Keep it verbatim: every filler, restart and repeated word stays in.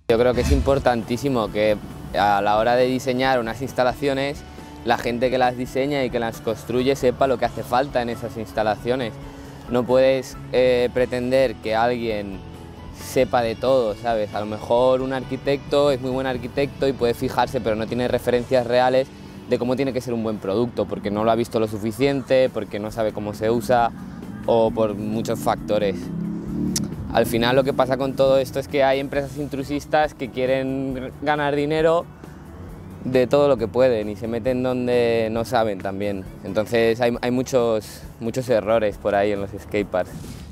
Yo creo que es importantísimo que a la hora de diseñar unas instalaciones, la gente que las diseña y que las construye sepa lo que hace falta en esas instalaciones. No puedes eh, pretender que alguien sepa de todo, ¿sabes? A lo mejor un arquitecto es muy buen arquitecto y puede fijarse, pero no tiene referencias reales de cómo tiene que ser un buen producto, porque no lo ha visto lo suficiente, porque no sabe cómo se usa o por muchos factores. Al final lo que pasa con todo esto es que hay empresas intrusistas que quieren ganar dinero de todo lo que pueden y se meten donde no saben también. Entonces hay, hay muchos, muchos errores por ahí en los skateparks.